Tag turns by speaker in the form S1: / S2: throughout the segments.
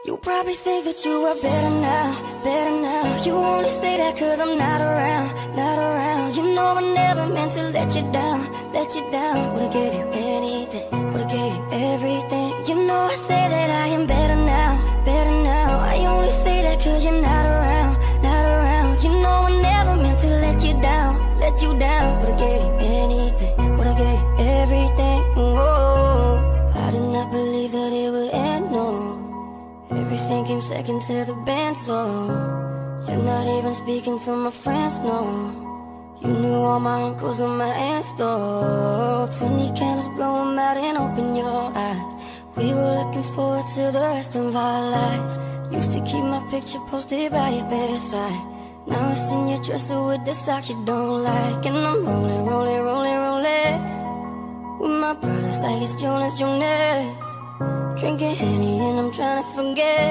S1: You probably think that you are better now, better now. You only say that cause I'm not around, not around. You know I never meant to let you down, let you down. Would've gave you anything, would've gave you everything. You know I say that I am better now, better now. I only say that cause you're not around, not around. You know I never meant to let you down, let you down. Would've gave you anything, would've gave you everything. Whoa, I did not believe that it would end, no. Everything came second to the band, so you're not even speaking to my friends, no. You knew all my uncles and my aunts, though. 20 candles, blow 'em out and open your eyes. We were looking forward to the rest of our lives. Used to keep my picture posted by your bedside. Now it's in your dresser with the socks you don't like. And I'm rolling, rolling, rolling, rolling with my brothers like it's Jonas, Jonas. Drinking Henny and I'm trying to forget,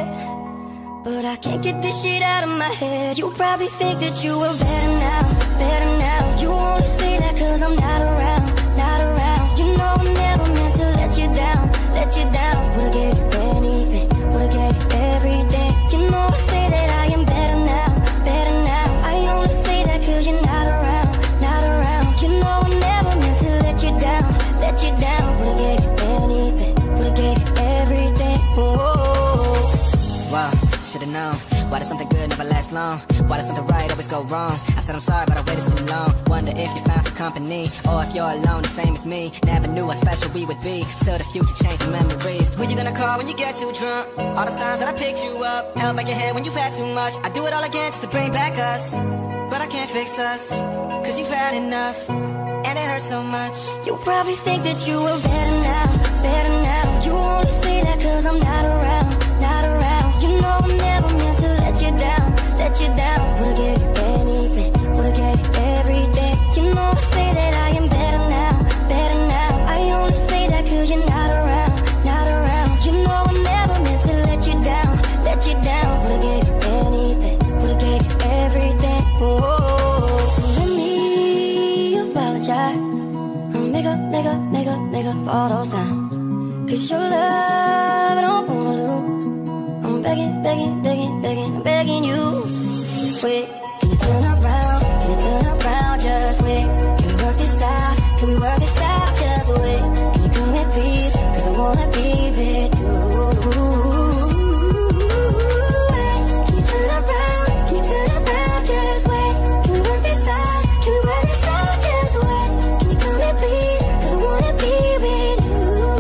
S1: but I can't get this shit out of my head. You probably think that you are better now, better now. You only say that cause I'm not around, not around. You know I never meant to let you down, let you down. Would've gave you anything, would've gave you everything. You know I say that I am better now, better now. I only say that cause you're not around, not around. You know I never meant to let you down, let you down. Would've gave you anything, would've gave you everything. Whoa.
S2: Wow, should've known. Why does something good never last long? Why does something right always go wrong? I said I'm sorry, but I waited too long. Wonder if you found some company, or if you're alone, the same as me. Never knew how special we would be, till the future changed the memories. Who you gonna call when you get too drunk? All the times that I picked you up, held back your head when you had too much. I do it all again just to bring back us, but I can't fix us, cause you've had enough, and it hurts so much.
S1: You probably think that you are better now, better now. You only say that cause I'm not around, not around. You know I never meant to let you down, let you down. Would've gave you anything, would've gave you everything. You know I say that I am better now, better now. I only say that cause you're not around, not around. You know I never meant to let you down, let you down. Would've gave you anything, would've gave you everything. Whoa, so let me apologize. Make up all those times. Cause your love I don't wanna lose. I'm begging you. Wait, can you turn around? Can you turn around? Just wait. Can we work this out? Can we work this out? Just wait. Can you come in please? Cause I wanna be with you. Wait, can you turn around? Can you turn around? Just wait. Can we work this out? Can we work this out? Just wait. Can you come in please? Cause I wanna be with you.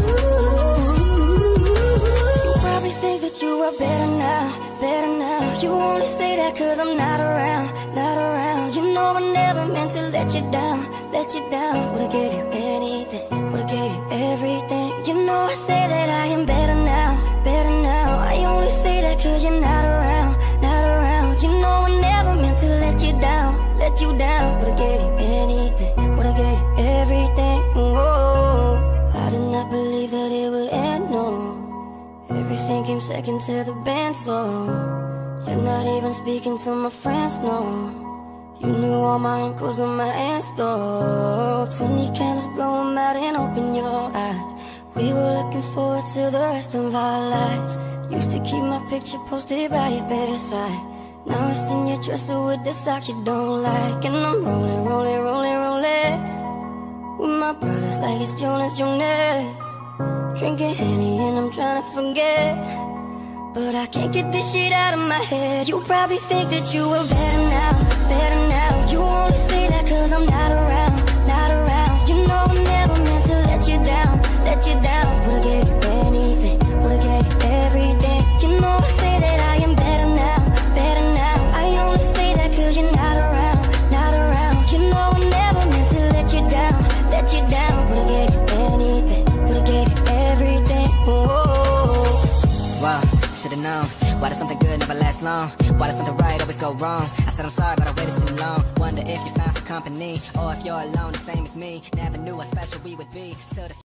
S1: You probably think that you are better now, better now. You only say that cause I'm not around, not around. You know I never meant to let you down, let you down. Would've gave you anything, would've gave you everything. You know I say that I am better now, better now. I only say that cause you're not around, not around. You know I never meant to let you down, let you down. Would've gave you anything, would've gave you everything. Whoa, I did not believe that it would end, no. Everything came second to the band, so you're not even speaking to my friends, no. You knew all my uncles and my aunts, though. 20 candles, blow 'em out and open your eyes. We were looking forward to the rest of our lives. Used to keep my picture posted by your bedside. Now it's in your dresser with the socks you don't like. And I'm rolling, rolling, rolling, rolling with my brothers like it's Jonas, Jonas. Drinking Henny and I'm trying to forget, but I can't get this shit out of my head. You probably think that you are better now, better now. You only say that cause I'm not around, not around. You know I never meant to let you down, let you down. Would've gave you anything, would've gave you everything. You know I say that I am better now, better now. I only say that cause you're not around, not around. You know I never meant to let you down, let you down. Would've gave you anything, would've gave you everything. Whoa.
S2: Wow, should've known. Why does something good never last long? Why does something right always go wrong? I said I'm sorry, but I waited too long. Wonder if you found some company, or if you're alone, the same as me. Never knew how special we would be, till the